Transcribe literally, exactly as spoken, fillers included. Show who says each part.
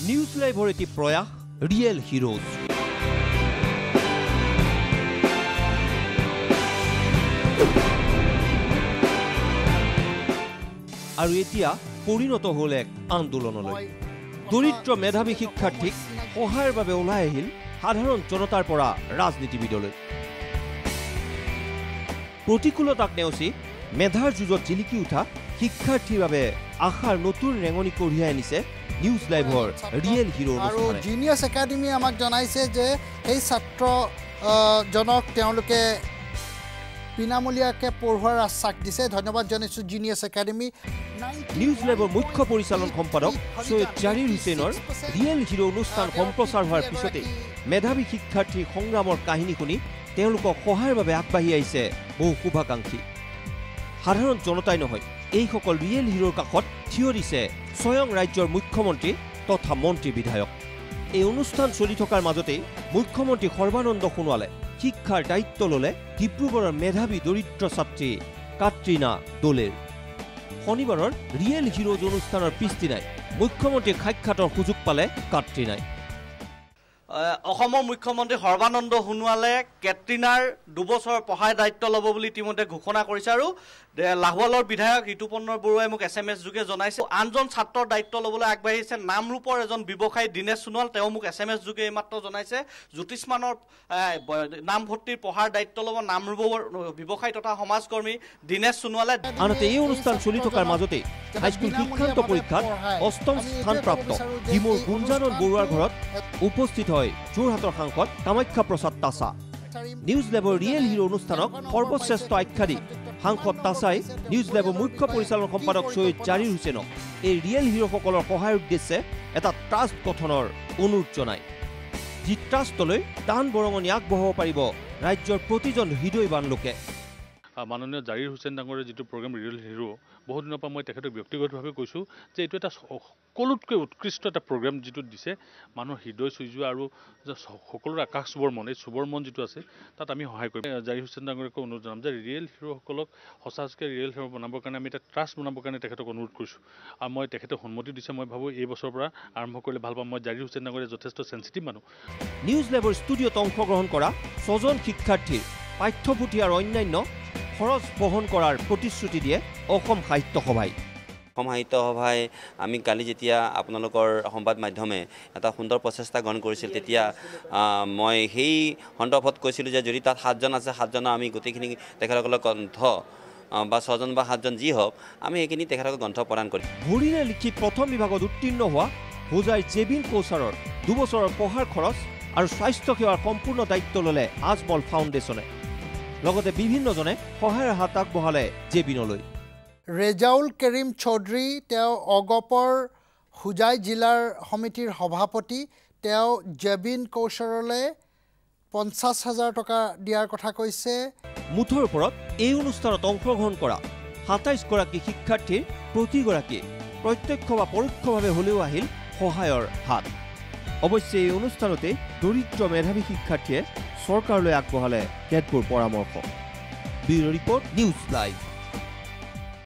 Speaker 1: News লাইভৰ এটি প্ৰয়াস real heroes. আৰু এতিয়া পৰিণত হ'ল এক আন্দোলনলৈ। দৰিদ্ৰ মেধাৱী শিক্ষাৰ্থীক সহায়ৰ বাবে ওলাই আহিল সাধাৰণ জনতাৰ পৰা ৰাজনীতিবিদলৈ। প্ৰতিকূলতাক নেওচি মেধাৰ যুঁজত জিলিকি উঠা শিক্ষাৰ্থীৰ বাবে আশাৰ নতুন ৰেঙনি কঢ়িয়াই আনিছে নিউজ লাইভৰ ৰিয়েল হিৰো।
Speaker 2: আৰু জিনিয়াছ একাডেমি আমাক জনাইছে যে সেই ছাত্ৰ জনক তেওঁলোকে বিনামূলীয়াকৈ পঢ়োৱাৰ আশ্বাস দিছে। ধন্যবাদ জনাইছোঁ জিনিয়াছ একাডেমি।
Speaker 1: নিউজ লাইভৰ মুখ্য পৰিচালন সম্পাদক সৈয়দ জাৰিৰ হুছেইনৰ ৰিয়েল হিৰো অনুষ্ঠান সম্প্ৰচাৰ হোৱাৰ পিছতেই মেধাৱী শিক্ষাৰ্থীৰ সংগ্ৰামৰ কাহিনী শুনি তেওঁলোকক সহায়ৰ বাবে আগবাঢ়ি আহিছে বহু শুভাকাংক্ষী। সাধাৰণ জনতাই নহয়, এইসকল ৰিয়েল হিৰোৰ কাষত থিয় দিছে স্বয়ং ৰাজ্যৰ মুখ্যমন্ত্ৰী তথা মন্ত্ৰী বিধায়ক। এই অনুষ্ঠান চলি থকাৰ মাজতেই মুখ্যমন্ত্ৰী সৰ্বানন্দ সোণোৱালে শিক্ষাৰ দায়িত্ব ল'লে ডিব্ৰুগড়ৰ মেধাৱী দৰিদ্ৰ ছাত্ৰী কাটৰিনা দোলেৰ। শনিবাৰৰ ৰিয়েল হিৰোজ অনুষ্ঠানৰ পিছদিনাই মুখ্যমন্ত্ৰীক সাক্ষাতৰ সুযোগ পালে কাটৰিনাই।
Speaker 3: অসমৰ মুখ্যমন্ত্ৰী সৰ্বানন্দ সোণোৱালে কেটৰিনাৰ দুবছৰ পঢ়াৰ দায়িত্ব ল'ব বুলি ইতিমধ্যে ঘোষণা কৰিছে। আৰু লাহোৱালৰ বিধায়ক ঋতুপৰ্ণ বৰুৱাই মোক এছ এম এছ যোগে জনাইছে আনজন ছাত্ৰৰ দায়িত্ব ল'বলৈ আগবাঢ়িছে নামৰূপৰ এজন ব্যৱসায়ী দীনেশ সোণোৱাল। তেওঁ মোক এছ এম এছ যোগে এইমাত্ৰ জনাইছে জ্যোতিষ্মানৰ নামভৰ্তিৰ পঢ়াৰ দায়িত্ব ল'ব নামৰূপৰ ব্যৱসায়ী তথা সমাজকৰ্মী দীনেশ সোণোৱালে।
Speaker 1: আনহাতে এই অনুষ্ঠান চলি থকাৰ মাজতেই হাইস্কুল শিক্ষান্ত পৰীক্ষাত অষ্টম স্থানপ্ৰাপ্ত ডিমৌৰ গুঞ্জানন বৰুৱাৰ ঘৰত উপস্থিত হয় যোৰহাটৰ সাংসদ কামাখ্যা প্ৰসাদ তাছা। নিউজ লাইভৰ ৰিয়েল হিৰো অনুষ্ঠানক সৰ্বশ্ৰেষ্ঠ আখ্যা দি সাংসদ তাছাই নিউজ লাইভৰ মুখ্য পৰিচালন সম্পাদক সৈয়দ জাৰিৰ হুছেইনক এই ৰিয়েল হিৰোসকলৰ সহায়ৰ উদ্দেশ্যে এটা ট্ৰাষ্ট গঠনৰ অনুৰোধ জনায়, যি ট্ৰাষ্টলৈ দান বৰঙণি আগবঢ়াব পাৰিব ৰাজ্যৰ প্ৰতিজন হৃদয়বান লোকে।
Speaker 4: মাননীয় জাৰিৰ হুছেইন ডাঙৰীয়া যিটো প্ৰগ্ৰেম ৰিয়েল হিৰো, বহুত দিনৰ পৰা মই তেখেতক ব্যক্তিগতভাৱে কৈছোঁ যে এইটো এটা সকলোতকৈ উৎকৃষ্ট এটা প্ৰগ্ৰেম যিটো দিছে মানুহৰ হৃদয় চুই যোৱা আৰু সকলোৰে আকাশ চুবৰ মন, এই চুবৰ মন যিটো আছে তাত আমি সহায় কৰিম। জাৰিৰ হুছেইন ডাঙৰীয়াক অনুৰোধ জনাম যে ৰিয়েল হিৰোসকলক সঁচাকৈ ৰিয়েল হিৰো বনাবৰ কাৰণে আমি এটা ট্ৰাষ্ট বনাবৰ কাৰণে তেখেতক অনুৰোধ কৰিছোঁ। আৰু মই তেখেতক সন্মতি দিছে। মই ভাবোঁ এই বছৰৰ পৰা আৰম্ভ কৰিলে ভাল পাম। মই জাৰিৰ হুছেইন ডাঙৰীয়া যথেষ্ট চেঞ্চিটিভ মানুহ।
Speaker 1: নিউজ লাইভৰ ষ্টুডিঅ'ত অংশগ্ৰহণ কৰা ছজন শিক্ষাৰ্থীৰ পাঠ্যপুথি আৰু অন্যান্য খৰচ বহন কৰাৰ প্ৰতিশ্ৰুতি দিয়ে অসম সাহিত্য সভাই।
Speaker 5: অসম সাহিত্য সভাই আমি কালি যেতিয়া আপোনালোকৰ সংবাদ মাধ্যমে এটা সুন্দৰ প্ৰচেষ্টা গ্ৰহণ কৰিছিল, তেতিয়া মই সেই সন্দৰ্ভত কৈছিলোঁ যে যদি তাত সাতজন আছে সাতজনৰ আমি গোটেইখিনি তেখেতসকলৰ গ্ৰন্থ বা ছজন বা সাতজন যি হওক আমি সেইখিনি তেখেতসকলক গ্ৰন্থ প্ৰদান কৰিম। ভৰিৰে লিখি প্ৰথম বিভাগত উত্তীৰ্ণ হোৱা হোজাইৰ জেবিন কৌচাৰৰ দুবছৰৰ পঢ়াৰ খৰচ আৰু স্বাস্থ্য সেৱাৰ সম্পূৰ্ণ দায়িত্ব ল'লে আজমল ফাউণ্ডেশ্যনে। লগতে বিভিন্নজনে সহায়ৰ হাত আগবঢ়ালে জেবিনলৈ।
Speaker 2: ৰেজাউল কৰিম চৌধুৰী তেওঁ অগপৰ হোজাই জিলাৰ সমিতিৰ সভাপতি। তেওঁ জেবিন কৌচাৰলৈ পঞ্চাছ হাজাৰ টকা দিয়াৰ কথা কৈছে।
Speaker 1: মুঠৰ ওপৰত এই অনুষ্ঠানত অংশগ্ৰহণ কৰা সাতাইছগৰাকী শিক্ষাৰ্থীৰ প্ৰতিগৰাকী প্ৰত্যক্ষ বা পৰোক্ষভাৱে হ'লেও আহিল সহায়ৰ হাত। অৱশ্যে এই অনুষ্ঠানতে দৰিদ্ৰ মেধাৱী শিক্ষাৰ্থীয়ে চৰকাৰলৈ আগবঢ়ালে কেতবোৰ পৰামৰ্শ। Bureau' report, news live.